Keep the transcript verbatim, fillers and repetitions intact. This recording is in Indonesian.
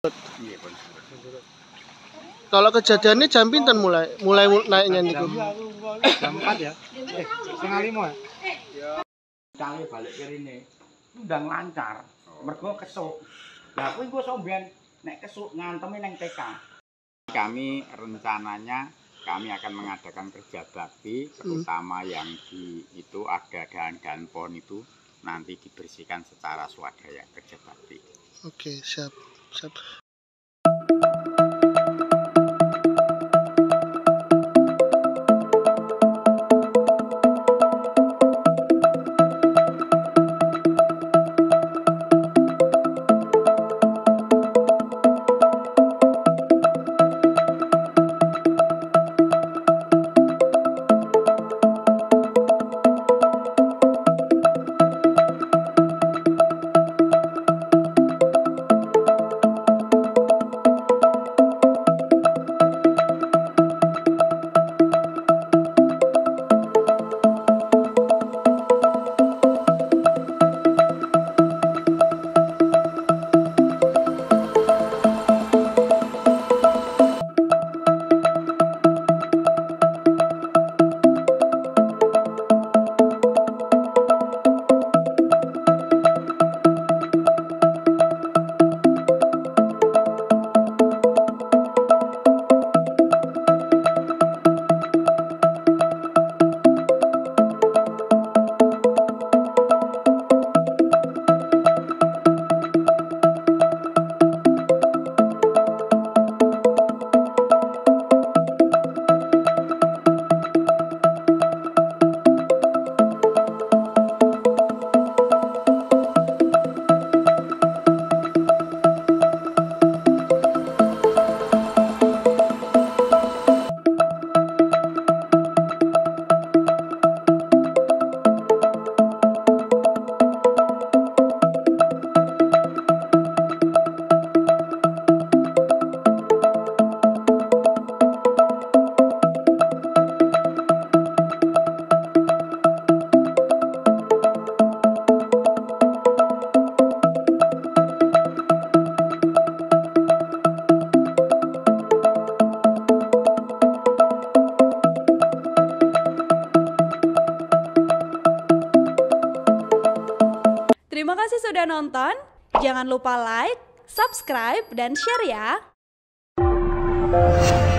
Iya, pun surut. Kalau kejadiannya jam pinten mulai mulai naiknya niku? Jam empat ya? Eh, setengah lima ya? Cale balik kerine ndang lancar. Mergo kesuk. Lah kuwi engko somben nek kesuk nganteme nang T K. Kami rencananya kami akan mengadakan kerja bakti, terutama hmm. yang di itu ada dahan-dahan pohon itu nanti dibersihkan secara swadaya kerja bakti. Oke, siap, siap. Terima kasih sudah nonton. Jangan lupa like, subscribe, dan share ya.